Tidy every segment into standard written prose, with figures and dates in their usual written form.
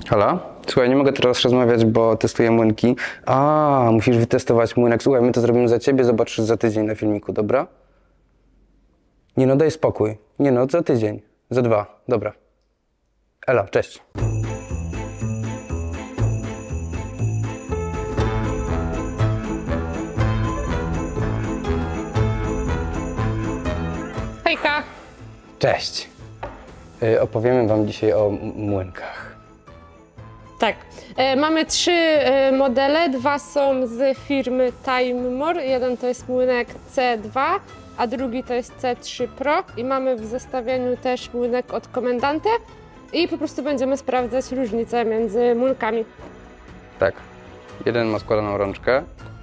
Halo? Słuchaj, nie mogę teraz rozmawiać, bo testuję młynki. A, musisz wytestować młynek. Słuchaj, my to zrobimy za ciebie, zobaczysz za tydzień na filmiku, dobra? Nie no, daj spokój. Nie no, za tydzień. Za 2, dobra. Elo, cześć. Hejka! Cześć. Opowiemy wam dzisiaj o młynkach. Tak, mamy 3 modele, 2 są z firmy Timemore, jeden to jest młynek C2, a drugi to jest C3 Pro i mamy w zestawieniu też młynek od Komendante i po prostu będziemy sprawdzać różnice między młynkami. Tak. Jeden ma składaną rączkę.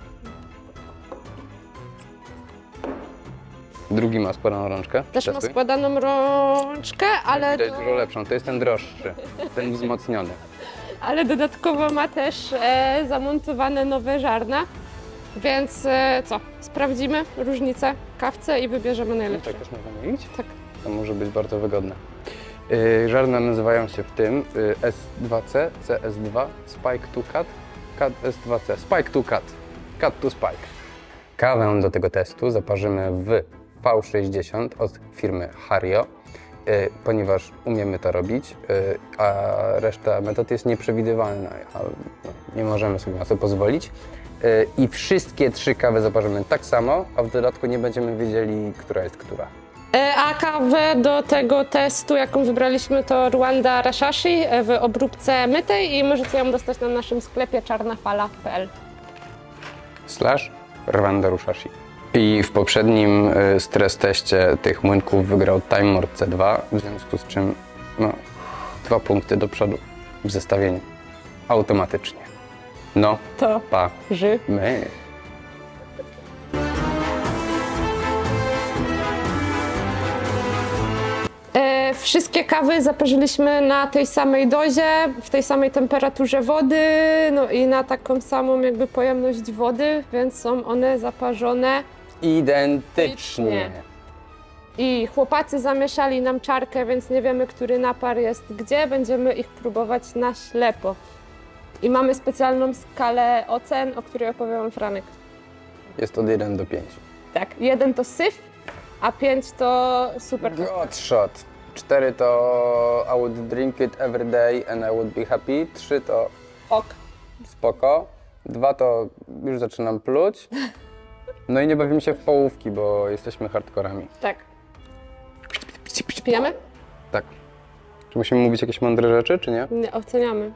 Drugi ma składaną rączkę. Też ma Testuj. składaną rączkę, ale, To jest dużo lepszą, to jest ten droższy, ten wzmocniony. ale dodatkowo ma też zamontowane nowe żarna, więc co, sprawdzimy różnice w kawce i wybierzemy najlepsze. Tak też można mieć? Tak. To może być bardzo wygodne. Żarna nazywają się w tym S2C, CS2, Spike to Cut, Cut S2C, Spike to Cut, Cut to Spike. Kawę do tego testu zaparzymy w V60 od firmy Hario, ponieważ umiemy to robić, a reszta metod jest nieprzewidywalna, a nie możemy sobie na to pozwolić. I wszystkie 3 kawy zaparzymy tak samo, a w dodatku nie będziemy wiedzieli, która jest która. A kawę do tego testu, jaką wybraliśmy, to Rwanda Rashashi w obróbce mytej i możecie ją dostać na naszym sklepie czarnafala.pl. Rwanda Rashashi. I w poprzednim stres teście tych młynków wygrał Timemore C2, w związku z czym no, 2 punkty do przodu w zestawieniu. Automatycznie. No, To pa. my. Wszystkie kawy zaparzyliśmy na tej samej dozie, w tej samej temperaturze wody, no i na taką samą jakby pojemność wody, więc są one zaparzone Identycznie. I chłopacy zamieszali nam czarkę, więc nie wiemy, który napar jest gdzie. Będziemy ich próbować na ślepo. I mamy specjalną skalę ocen, o której opowie wam Franek. Jest od 1 do 5. Tak, 1 to syf, a 5 to super. God shot. 4 to I would drink it every day and I would be happy. 3 to Ok. spoko. 2 to już zaczynam pluć. No i nie bawimy się w połówki, bo jesteśmy hardkorami. Tak. Pijemy? Tak. Czy musimy mówić jakieś mądre rzeczy, czy nie? Nie, oceniamy.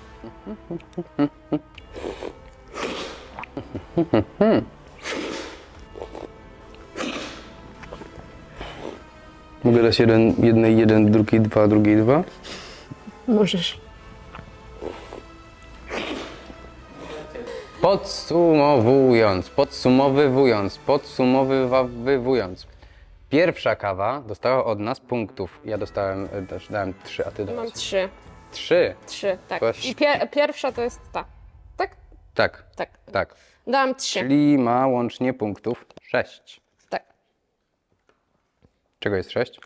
Mogę dać jednej 1, drugiej 2, drugiej 2? Możesz. Podsumowywując. Pierwsza kawa dostała od nas punktów. Ja dałem 3, a ty dałeś. Mam 3. 3? 3, tak. Coś- I pierwsza to jest ta. Tak? Tak, Tak. tak. Dałam 3. Czyli ma łącznie punktów 6. Tak. Czego jest 6?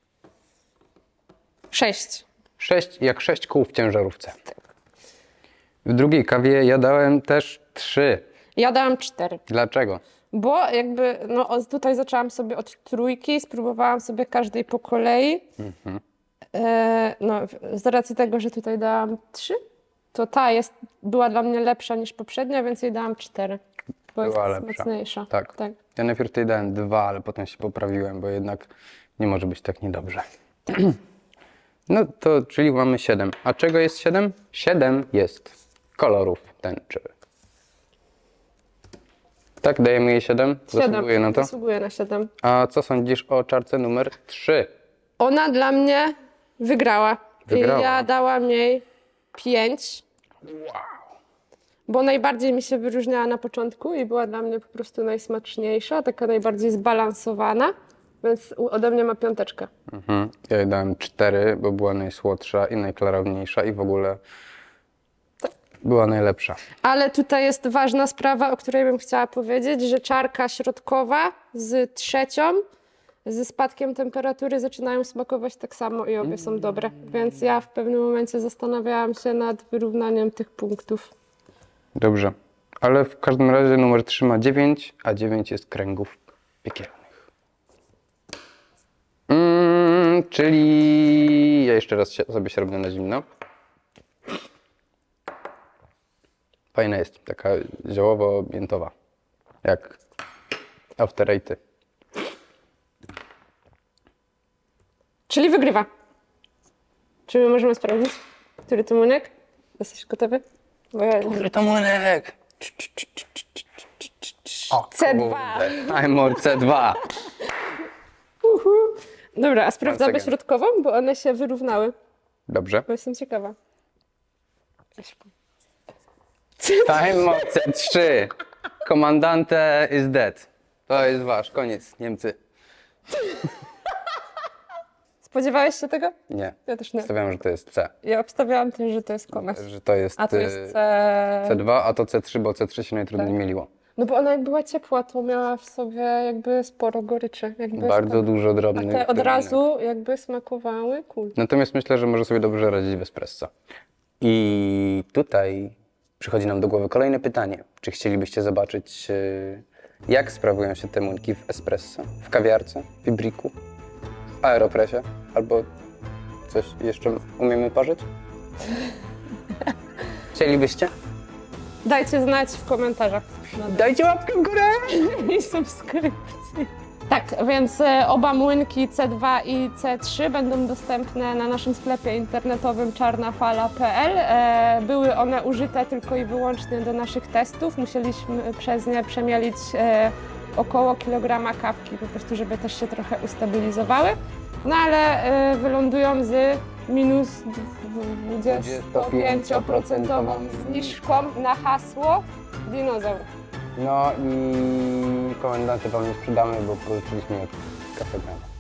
6. 6 jak 6 kół w ciężarówce. W drugiej kawie ja dałem też 3. Ja dałam 4. Dlaczego? Bo jakby, no tutaj zaczęłam sobie od 3, spróbowałam sobie każdej po kolei. No, z racji tego, że tutaj dałam 3, to ta była dla mnie lepsza niż poprzednia, więc jej dałam 4. Bo Była jest lepsza. mocniejsza. Tak. Ja najpierw tej dałem 2, ale potem się poprawiłem, bo jednak nie może być tak niedobrze. No to, czyli mamy 7. A czego jest 7? 7 jest kolorów tęczy. Tak, dajemy jej 7? 7. Zasługuje na to? Zasługuje na 7. A co sądzisz o czarce numer 3? Ona dla mnie wygrała. Wygrała. I ja dałam jej 5. Bo najbardziej mi się wyróżniała na początku i była dla mnie po prostu najsmaczniejsza, taka najbardziej zbalansowana, więc ode mnie ma 5. Ja jej dałem 4, bo była najsłodsza i najklarowniejsza i w ogóle była najlepsza. Ale tutaj jest ważna sprawa, o której bym chciała powiedzieć, że czarka środkowa z 3 ze spadkiem temperatury zaczynają smakować tak samo i obie są dobre. Więc ja w pewnym momencie zastanawiałam się nad wyrównaniem tych punktów. Dobrze. Ale w każdym razie numer 3 ma 9, a 9 jest kręgów piekielnych. Czyli ja jeszcze raz sobie się robię na zimno. Fajna jest, taka ziołowo-miętowa, jak After Eighty. Czyli wygrywa. Czy my możemy sprawdzić, który to młynek? Jesteś gotowy? Bo ja... Który to młynek? O, C2. Time C2. Dobra, a sprawdzamy Once again. środkową, bo one się wyrównały. Dobrze. Bo jestem ciekawa. Time C3. Komandante is dead. To jest wasz, koniec, Niemcy. Spodziewałeś się tego? Nie. Ja też nie. Stawiam, że to jest C. Ja obstawiałam też, że to jest komes. Że to jest, A to jest C... C2, a to C3, bo C3 się najtrudniej myliło. No bo ona jak była ciepła, to miała w sobie jakby sporo goryczy. Jakby Bardzo dużo A drobnych. te od drobnych. razu jakby smakowały kul. Natomiast myślę, że może sobie dobrze radzić w espresso. I tutaj przychodzi nam do głowy kolejne pytanie. Czy chcielibyście zobaczyć, jak sprawują się te młynki w espresso, w kawiarce, w Ibriku, w Aeropressie, albo coś jeszcze umiemy parzyć? Chcielibyście? Dajcie znać w komentarzach. Dajcie łapkę w górę! I subskrypcji. Tak, więc oba młynki C2 i C3 będą dostępne na naszym sklepie internetowym czarnafala.pl. Były one użyte tylko i wyłącznie do naszych testów. Musieliśmy przez nie przemielić około kilograma kawki, po prostu żeby też się trochę ustabilizowały. No ale wylądują z minus 25% zniżką na hasło dinozaur. No i komendanty wam nie sprzedamy, bo pożyczyliśmy od Cafe Gana.